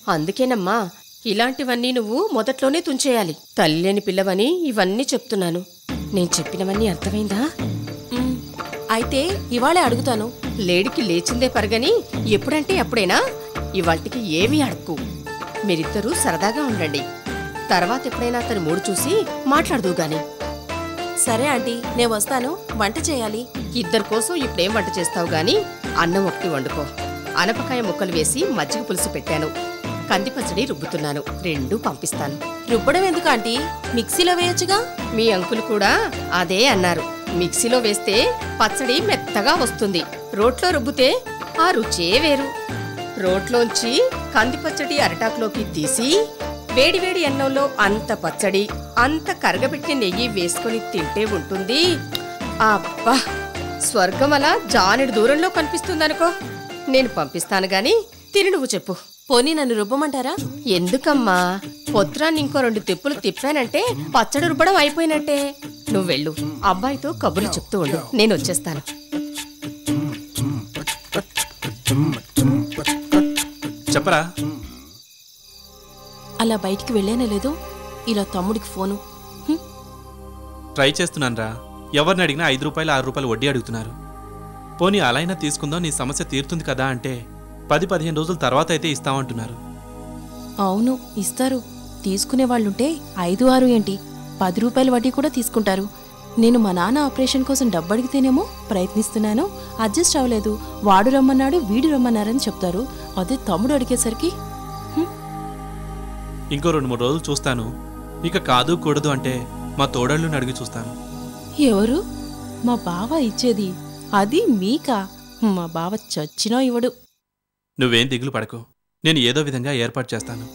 అందుకేనమ్మా ఇలాంటివన్నీ నువ్వు మొదట్లోనే తుంచేయాలి. తల్లిని పిల్లవని ఇవన్నీ చెప్తున్నాను. నేను చెప్పినవన్నీ అర్థమైందా? అయితే ఇవాళే అడుగుతాను. లేడికి లేచిందే పరగని ఎప్పుడంటే అప్పుడేనా? ఇవాళ్టికి ఏమీ అడక్కు. మీరిద్దరూ సరదాగా ఉండండి. తర్వాత ఎప్పుడైనా అతను మూడు చూసి మాట్లాడదుగాని. సరే ఆంటీ, నేను వస్తాను. వంట చేయాలి. ఇద్దరి కోసం ఇప్పుడేం వంట చేస్తావు గాని అన్నం ఒకటి వండుకో. అనపకాయ ముక్కలు వేసి మజ్జిగ పులుసు పెట్టాను. కంది పచ్చడి రుబ్బుతున్నాను. రెండూ పంపిస్తాను. రుబ్బడం ఎందుకు ఆంటీ? మిక్సీలో వేయొచ్చుగా. మీ అంకులు కూడా అదే అన్నారు. మిక్సీలో వేస్తే పచ్చడి మెత్తగా వస్తుంది. రోట్లో రుబ్బితే ఆ రుచే వేరు. రోట్లోంచి కంది పచ్చడి అరటాకులోకి తీసి వేడివేడి అన్నంలో అంత పచ్చడి అంత కరగబెట్టి నెయ్యి వేసుకుని తింటే ఉంటుంది. అబ్బా, స్వర్గం అలా జానెడు దూరంలో కనిపిస్తుందనుకో. నేను పంపిస్తాను గాని తిని నువ్వు చెప్పు. పోనీ నన్ను రుబ్బమంటారా? ఎందుకమ్మా, పొత్రాన్ని ఇంకో 2 తిప్పులు తిప్పానంటే పచ్చడి రుబ్బడం అయిపోయినట్టే. నువ్వెళ్ళు, అబ్బాయితో కబుర్లు చెప్తూ ఉండు. నేను వచ్చేస్తాను. చెప్పరా? అలా బయటికి వెళ్ళేనే లేదు. ఇలా తమ్ముడికి ఫోను. ట్రై చేస్తున్నానరా. ఎవరిని అడిగినా 5 రూపాయలు 6 రూపాయలు వడ్డీ అడుగుతున్నారు. పోనీ అలా అయినా తీసుకుందాం, నీ సమస్య తీరుతుంది కదా అంటే 10-15 రోజుల తర్వాత అయితే ఇస్తామంటున్నారు. అవును, ఇస్తారు. తీసుకునే వాళ్ళుంటే 5-6 ఏంటి, 10 రూపాయల వడ్డీ కూడా తీసుకుంటారు. నేను మా నాన్న ఆపరేషన్ కోసం డబ్బు అడిగితేనేమో ప్రయత్నిస్తున్నాను, అడ్జస్ట్ అవ్వలేదు, వాడు రమ్మన్నాడు వీడు రమ్మన్నారని చెప్తారు. అదే తమ్ముడు అడిగేసరికి ఇంకో 2-3 రోజులు చూస్తాను. ఇక కాదు కూడదు అంటే మా తోడళ్ళుని అడిగి చూస్తాను. ఎవరు? మా బావ ఇచ్చేది? అది మీకా? మా బావ చచ్చినా ఇవ్వడు. నువ్వేం దిగులు పడకు, నేను ఏదో విధంగా ఏర్పాటు చేస్తాను.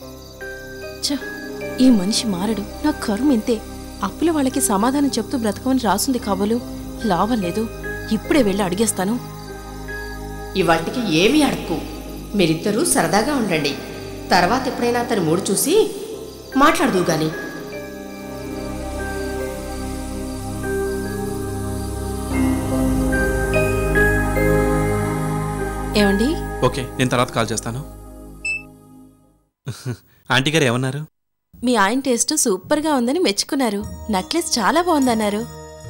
ఈ మనిషి మారడు. నా కర్మ ఇంతే. అప్పుల వాళ్ళకి సమాధానం చెప్తూ బ్రతకమని రాసుంది కాబోలు. లాభం లేదు. ఇప్పుడే వెళ్ళి అడిగేస్తాను. ఇవాటికి ఏమీ అడక్కు. మీరిద్దరూ సరదాగా ఉండండి. తర్వాత ఎప్పుడైనా అతను మూడు చూసి మాట్లాడదుగాని. ఏమండి? ఓకే, నేను తర్వాత కాల్ చేస్తాను. ఆంటీ గారు ఏమన్నారు? మీ ఆయన టేస్ట్ సూపర్గా ఉందని మెచ్చుకున్నారు. నెక్లెస్ చాలా బాగుందన్నారు.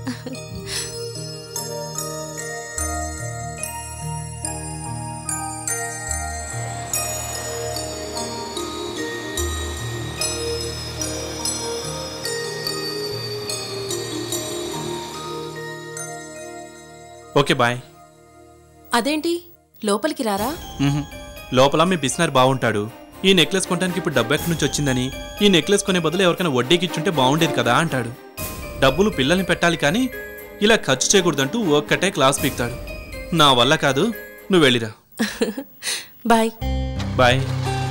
Okay, bye. అదేంటి, లోపలికి రారా? లోపల మీ బిస్నర్ బాగుంటాడు. ఈ నెక్లెస్ కొనడానికి ఇప్పుడు డబ్బు ఎక్కడి నుంచి వచ్చిందని, ఈ నెక్లెస్ కొనే బదులు ఎవరికైనా వడ్డీకి ఇచ్చుంటే బాగుండేది కదా అంటాడు. డబ్బులు పిల్లల్ని పెట్టాలి కానీ ఇలా ఖర్చు చేయకూడదంటూ ఒక్కటే క్లాస్ పీకుతాడు. నా వల్ల కాదు, నువ్వు వెళ్ళిరా. Bye bye.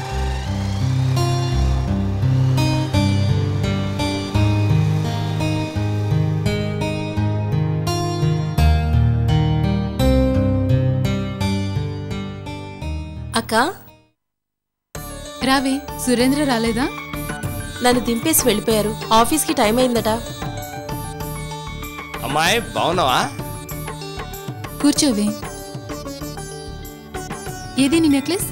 అక్క, రావే. సురేంద్ర రాలేదా? నన్ను దింపేసి వెళ్ళిపోయారు. ఆఫీస్కి టైం అయిందట. అమ్మాయి బాగున్నావా? కూర్చోవే. ఏది నీ నెక్లెస్?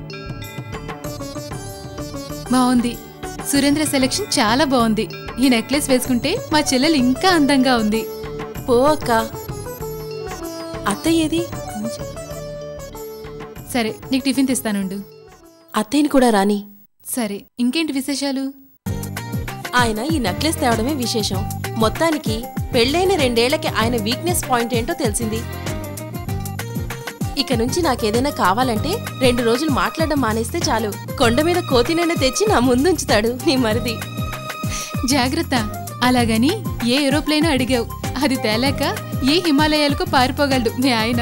బాగుంది. సురేంద్ర సెలెక్షన్ చాలా బాగుంది. ఈ నెక్లెస్ వేసుకుంటే మా చెల్లెలు ఇంకా అందంగా ఉంది. పో అక్క. అత్తయ్య ఏది? సరే, నీకు టిఫిన్ తెస్తానుండు. అత్తయ్యని కూడా రాని. సరే, ఇంకేంటి విశేషాలు? ఆయన ఈ నెక్లెస్ తేవడమే విశేషం. మొత్తానికి పెళ్ళైన 2 ఏళ్లకి ఆయన వీక్నెస్ పాయింట్ ఏంటో తెలిసింది. ఇక నుంచి నాకేదైనా కావాలంటే 2 రోజులు మాట్లాడడం మానేస్తే చాలు, కొండ మీద కోతినైనా తెచ్చి నా ముందుంచుతాడు నీ మరిది. జాగ్రత్త. అలాగని ఏ ఏరోప్లేనో అడిగావు, అది తేలాక ఏ హిమాలయాలకు పారిపోగలడు మీ ఆయన.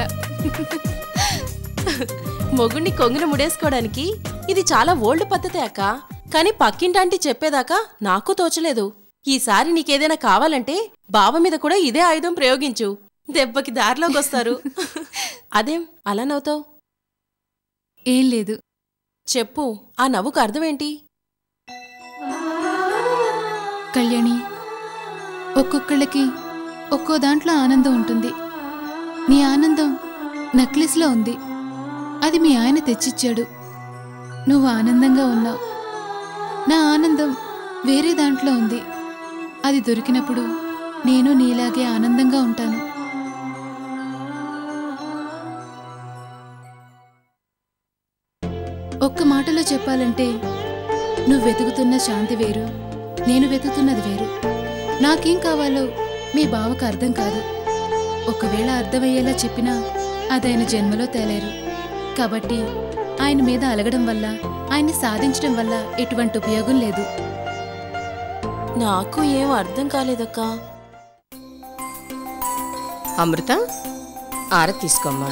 మొగుణ్ణి కొంగున ముడేసుకోవడానికి ఇది చాలా ఓల్డ్ పద్ధతే అక్క. కానీ పక్కింటాంటి చెప్పేదాకా నాకు తోచలేదు. ఈసారి నీకేదైనా కావాలంటే బావ మీద కూడా ఇదే ఆయుధం ప్రయోగించు, దెబ్బకి దారిలోకి వస్తారు. అదేం అలా నవ్వుతావు? ఏం లేదు. చెప్పు, ఆ నవ్వుకు అర్థమేంటి? కళ్యాణి, ఒక్కొక్కళ్ళకి ఒక్కో దాంట్లో ఆనందం ఉంటుంది. నీ ఆనందం నెక్లెస్లో ఉంది. అది మీ ఆయన తెచ్చిచ్చాడు. నువ్వు ఆనందంగా ఉన్నావు. నా ఆనందం వేరే దాంట్లో ఉంది. అది దొరికినప్పుడు నేను నీలాగే ఆనందంగా ఉంటాను. ఒక్క మాటలో చెప్పాలంటే నువ్వు వెతుకుతున్న శాంతి వేరు, నేను వెతుకుతున్నది వేరు. నాకేం కావాలో మీ బావకు అర్థం కాదు. ఒకవేళ అర్థమయ్యేలా చెప్పినా అదైన జన్మలో తేలేరు. కాబట్టి ఆయన మీద అలగడం వల్ల, ఆయన్ని సాధించడం వల్ల ఎటువంటి ఉపయోగం లేదు. నాకు ఏం అర్థం కాలేదక్కా. అమృత, ఆరతి తీసుకోమ్మా.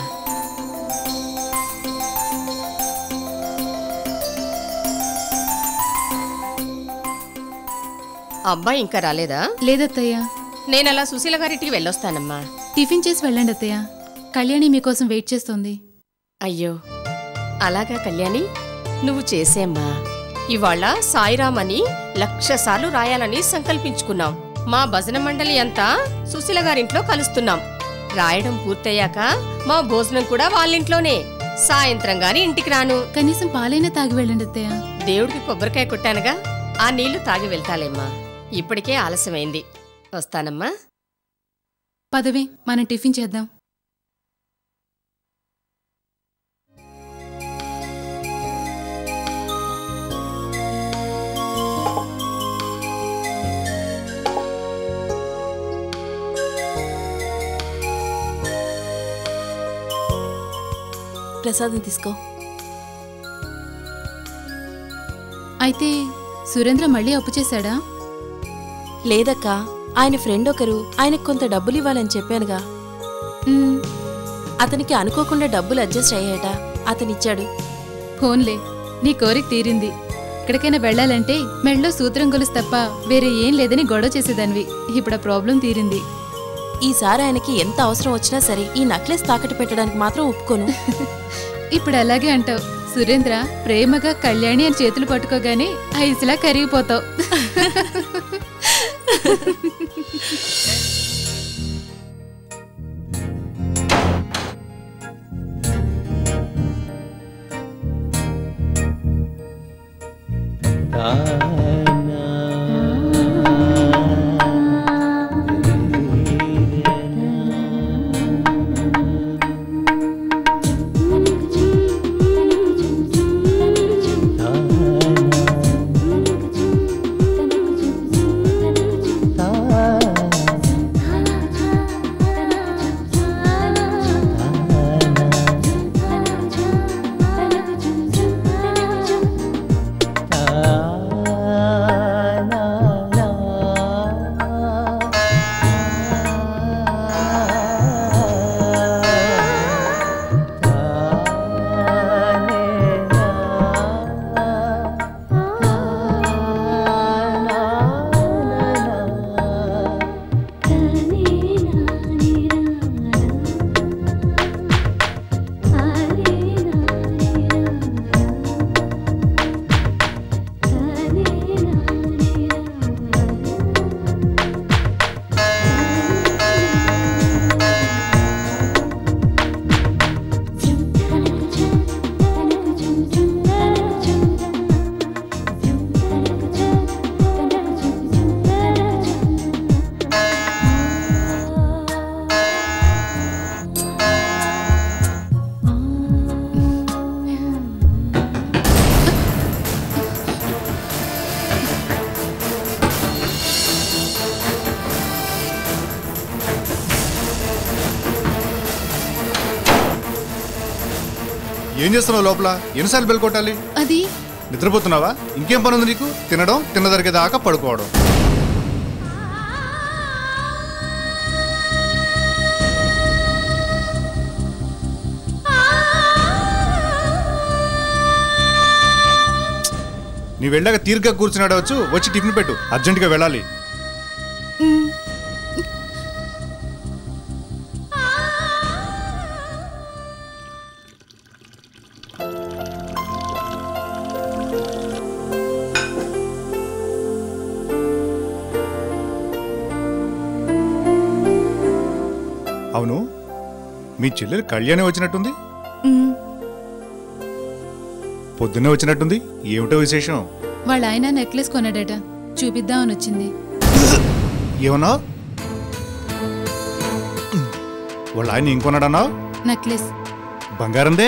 అబ్బాయి ఇంకా రాలేదా? లేదత్తయ్య. నేనలా సుశీల గారింటికి వెళ్ళొస్తానమ్మా. టిఫిన్ చేసి వెళ్ళండి అత్తయ్య. కళ్యాణి మీకోసం వెయిట్ చేస్తోంది. అయ్యో, అలాగా కళ్యాణి, నువ్వు చేసేమ్మా. ఇవాళ సాయిరామ్ అని 1,00,000 సార్లు రాయాలని సంకల్పించుకున్నాం. మా భజన మండలి అంతా సుశీల గారింట్లో కలుస్తున్నాం. రాయడం పూర్తయ్యాక మా భోజనం కూడా వాళ్ళింట్లోనే. సాయంత్రం గాని ఇంటికి రాను. కనీసం పాలైనా తాగి వెళ్ళండి అత్తయ్య. దేవుడికి కొబ్బరికాయ కొట్టానుగా, ఆ నీళ్లు తాగి వెళ్తాలేమ్మా. ఇప్పటికే ఆలస్యమైంది. వస్తానమ్మా. పదవే, మనం టిఫిన్ చేద్దాం. ప్రసాదం తీసుకో. అయితే సురేంద్ర మళ్ళీ అప్పు చేశాడా? లేదక్కా, ఆయన ఫ్రెండ్ ఒకరు ఆయనకు కొంత డబ్బులు ఇవ్వాలని చెప్పానుగా. అతనికి అనుకోకుండా డబ్బులు అడ్జస్ట్ అయ్యాట. అతనిచ్చాడు. ఫోన్లే, నీ కోరిక తీరింది. ఎక్కడికైనా వెళ్ళాలంటే మెళ్ళో సూత్రం గొలుసు తప్ప వేరే ఏం లేదని గొడవ చేసేదానివి. ఇప్పుడు ఆ ప్రాబ్లం తీరింది. ఈసారి ఆయనకి ఎంత అవసరం వచ్చినా సరే ఈ నెక్లెస్ తాకట్టు పెట్టడానికి మాత్రం ఒప్పుకోను. ఇప్పుడు అలాగే అంటావు. సురేంద్ర ప్రేమగా కళ్యాణి అని చేతులు పట్టుకోగానే ఐసులా కరిగిపోతావు. ఏం చేస్తున్నావు లోపల? ఎన్నిసార్లు బెల్ కొట్టాలి? అది నిద్రపోతున్నావా? ఇంకేం పని ఉంది నీకు? తినడం, తిన్నదరిగేదాకా పడుకోవడం. నీ వెళ్ళాక తీరిగ్గా కూర్చున్నాడవచ్చు. వచ్చి టిఫిన్ పెట్టు, అర్జెంటుగా వెళ్ళాలి. అవును, మీ చెల్లెలు కళ్యాణి వచ్చినట్టుంది. పొద్దున్నే వచ్చినట్టుంది, ఏమిటో విశేషం? వాళ్ళ ఆయన నెక్లెస్ కొన్నాడట, చూపిద్దామని వచ్చింది. ఏమన్నావు? వాళ్ళ ఆయన ఇంకొన్నాడన్నావు? నెక్లెస్. బంగారందే?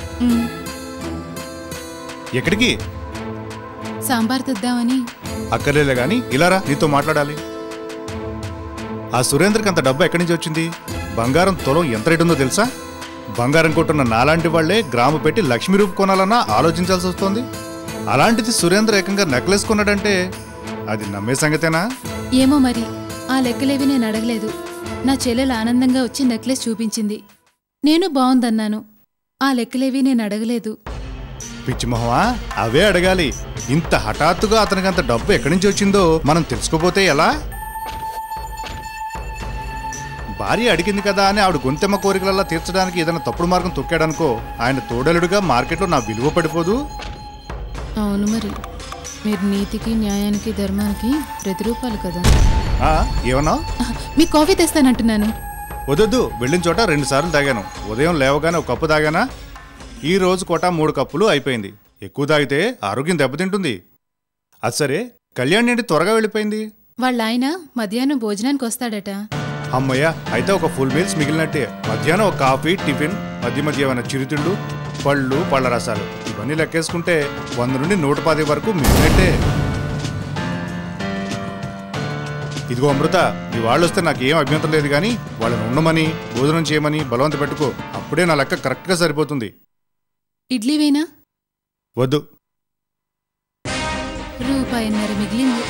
ఎక్కడికి? సాంబార్ తెద్దామని. అక్కర్లేలే గాని ఇలారా, నీతో మాట్లాడాలి. ఆ సురేంద్రకి అంత డబ్బు ఎక్కడి నుంచి వచ్చింది? బంగారం తులం ఎంత రేటు ఉందో తెలుసా? బంగారం కొట్టున్న నాలాంటి వాళ్లే గ్రాము పెట్టి లక్ష్మీ రూపు కొనాలన్నా ఆలోచించాల్సి వస్తోంది. అలాంటిది సురేంద్ర ఏకంగా నెక్లెస్ కొన్నాడంటే అది నమ్మే సంగతేనా? ఏమో మరి, ఆ లెక్కలేవి నేను అడగలేదు. నా చెల్లెలు ఆనందంగా వచ్చి నెక్లెస్ చూపించింది, నేను బాగుందన్నాను. ఆ లెక్కలేవి నేను అడగలేదు. పిచ్చిమొహమా, అవే అడగాలి. ఇంత హఠాత్తుగా అతనికి అంత డబ్బు ఎక్కడి నుంచి వచ్చిందో మనం తెలుసుకోపోతే ఎలా? భార్య అడిగింది కదా అని ఆవిడ గొంతెమ్మ కోరికలలా తీర్చడానికి ఏదైనా తప్పుడు మార్గం తొక్కాడనుకో, ఆయన తోడలుడుగా మార్కెట్లో నా విలువ పడిపోదు. అవును మరి, మీరు నీతికి న్యాయానికి ధర్మానికి ప్రతిరూపాలు కదా. ఏమన్నా? మీ కాఫీ తెస్తానంటున్నాను. వదొద్దు, వెళ్ళిన చోట 2 సార్లు తాగాను. ఉదయం లేవగానే ఒక కప్పు తాగానా? ఈ రోజు కోట 3 కప్పులు అయిపోయింది. ఎక్కువ తాగితే ఆరోగ్యం దెబ్బతింటుంది. అది సరే, కళ్యాణ్ ఏంటి త్వరగా వెళ్ళిపోయింది? వాళ్ళ ఆయన మధ్యాహ్నం భోజనానికి వస్తాడట. అమ్మయ్య, అయితే ఒక ఫుల్ మీల్స్ మిగిలినట్టే. మధ్యాహ్నం ఒక కాఫీ, టిఫిన్, మధ్య ఏమైనా చిరుతిళ్ళు, పళ్ళు, పళ్ళ రసాలు, ఇవన్నీ లెక్కేసుకుంటే 100 నుండి 110 వరకు మిగిలినట్టే. ఇదిగో అమృత, నీ వాళ్ళు వస్తే నాకేం అభ్యంతరం లేదు, కానీ వాళ్ళని ఉండమని భోజనం చేయమని బలవంత పెట్టుకో. అప్పుడే నా లెక్క కరెక్ట్గా సరిపోతుంది. ఇడ్లీ వేనా? వద్దు. ₹1.50 మిగిలింది.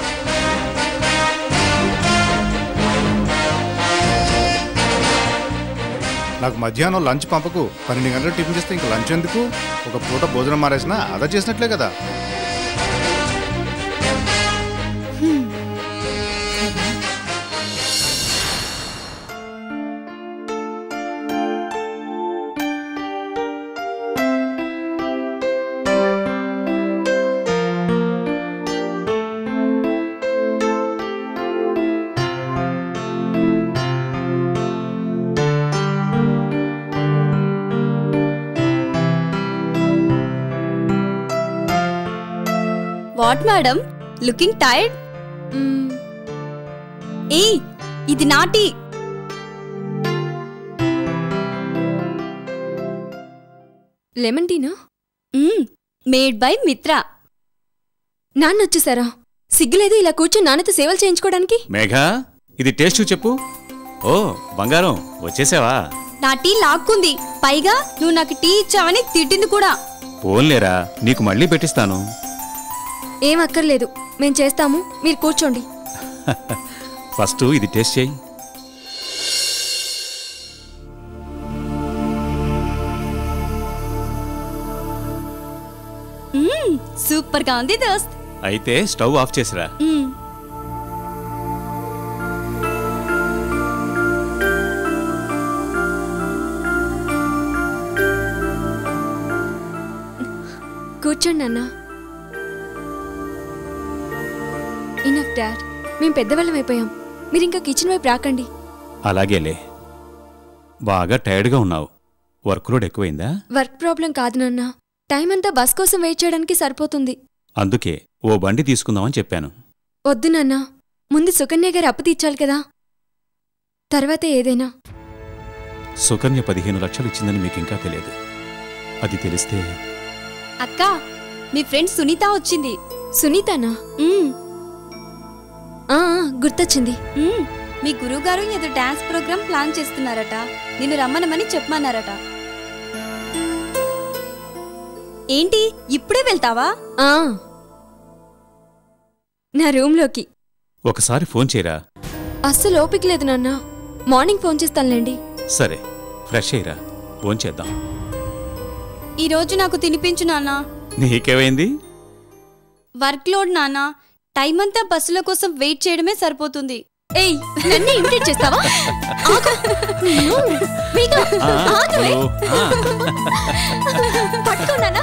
నాకు మధ్యాహ్నం లంచ్ పంపకు. 12 గంటలకు టిఫిన్ చేస్తే ఇంకా లంచ్ ఎందుకు? ఒక పూట భోజనం మారేసినా అదా చేసినట్లే కదా. What madam, looking tired? ఏ, ఇది నాటి. Lemon Tina? మేడ్ బై మిత్ర. నాన్న వచ్చేసారా? సిగ్గులేదు ఇలా కూర్చొని నాన్నతో సేవలు చేయించుకోవడానికి? మేఘా, ఇది టేస్ట్ చెప్పు. ఓ బంగారం, వచ్చేసావా? నా టీ లాక్కుంది, పైగా నువ్వు నాకు టీ ఇచ్చావని తిట్టింది కూడా. పోన్లేరా, నీకు మళ్ళీ పెట్టిస్తాను. ఏం అక్కర్లేదు, మేం చేస్తాము, మీరు కూర్చోండి. ఫస్ట్ ఇది టేస్ట్ చేయి. సూపర్ గా ఉంది దోస్త్. అయితే స్టవ్ ఆఫ్ చేసిరా. కూర్చోండి అన్నా. ఇనఫ్ డాడ్, మేం పెద్దవాళ్ళం అయిపోయాం, మీరు ఇంకా కిచెన్ వైపు రాకండి. అలాగేలే. బాగా టైర్డ్గా ఉన్నావు. వర్క్ లోడ్ ఎక్కువైందా? వర్క్ ప్రాబ్లం కాదు నాన్న, టైం అంతా బస్ కోసం వెయిట్ చేయడానికి సరిపోతుంది. అందుకే ఓ బండి తీసుకుందామని చెప్పాను. వద్దు నాన్న, ముందు సుకన్య గారు అప్పు తీర్చాలి కదా, తర్వాత ఏదైనా. సుకన్య 15 లక్షలు ఇచ్చిందని మీకింకా తెలియదు. అది తెలిస్తే... అక్క, మీ ఫ్రెండ్ సునీత వచ్చింది. సునీతనా? గుర్తొచ్చింది. మీ గురువుగారు ఏదో డాన్స్ ప్రోగ్రామ్ ప్లాన్ చేస్తున్నారట, నిన్ను రమ్మనమని చెప్పమన్నారట. ఏంటి ఇప్పుడే వెళ్తావా? నా రూమ్లోకి. ఒకసారి ఫోన్ చేయరా. అస్సలు ఓపిక లేదు నాన్న, మార్నింగ్ ఫోన్ చేస్తానులేండి. సరే, ఫ్రెష్ అయ్యిరా, ఫోన్ చేద్దాం. ఈరోజు నాకు తినిపించు నాన్న. నీకేమైంది? వర్క్ లోడ్ నాన్న, టైం అంతా బస్సుల కోసం వెయిట్ చేయడమే సరిపోతుంది. ఏయ్, నన్ను ఇమిటేట్ చేస్తావా? పట్టుకోనా?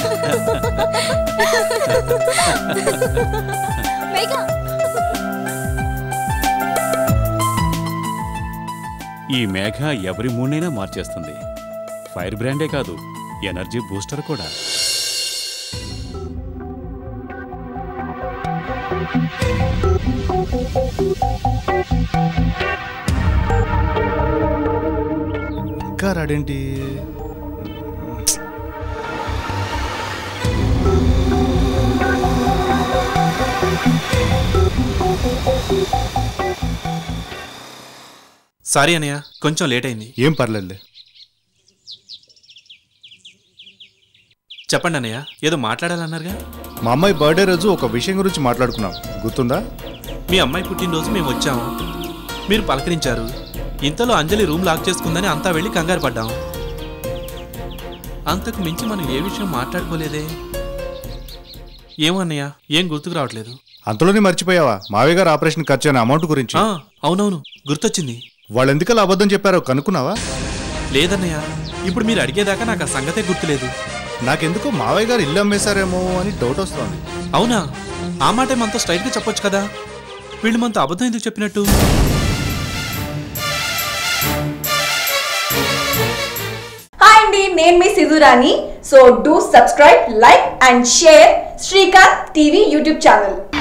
ఈ మేఘ ఎవరి మూడ్నైనా మార్చేస్తుంది. ఫైర్ బ్రాండే కాదు, ఎనర్జీ బూస్టర్ కూడా. ఇంకా రాడేంటి? సారీ అన్నయ్య, కొంచెం లేట్ అయింది. ఏం పర్లేదులే. చెప్పండి అన్నయ్య, ఏదో మాట్లాడాలన్నారుగా. మా అమ్మాయి బర్త్డే రోజు ఒక విషయం గురించి మాట్లాడుకున్నాం, గుర్తుందా? మీ అమ్మాయి పుట్టినరోజు మేము వచ్చాము, మీరు పలకరించారు. ఇంతలో అంజలి రూమ్ లాక్ చేసుకుందని అంతా వెళ్ళి కంగారు పడ్డాం. అంతకు మించి మనం ఏ విషయం మాట్లాడుకోలేదే. ఏమో అన్నయ్య, ఏం గుర్తుకు రావట్లేదు. అంతలోనే మర్చిపోయావా మావయ్య గారు ఆపరేషన్ ఖర్చు అయిన అమౌంట్ గురించి? అవునవును, గుర్తొచ్చింది. వాళ్ళు ఎందుకలా అబద్ధం చెప్పారో కనుక్కున్నావా? లేదన్నయ్య, ఇప్పుడు మీరు అడిగేదాకా నాకు ఆ సంగతే గుర్తులేదు. నాకెందుకో మావయ్య గారు ఇల్లు అమ్మేశారేమో అని డౌట్ వస్తుంది. అవునా? ఆ మాట మనతో స్ట్రైట్గా చెప్పొచ్చు కదా. వీళ్ళు మనతో అబద్ధం ఎందుకు చెప్పినట్టు? హాయ్ అండి, నేను మీ Sidhurani. So do subscribe, like and share Srikanth TV YouTube channel.